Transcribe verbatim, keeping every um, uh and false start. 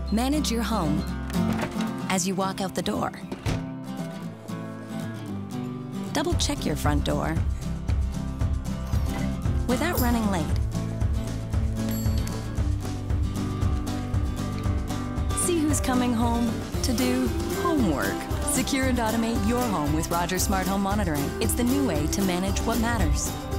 Manage your home as you walk out the door. Double-check your front door without running late. See who's coming home to do homework. Secure and automate your home with Rogers Smart Home Monitoring. It's the new way to manage what matters.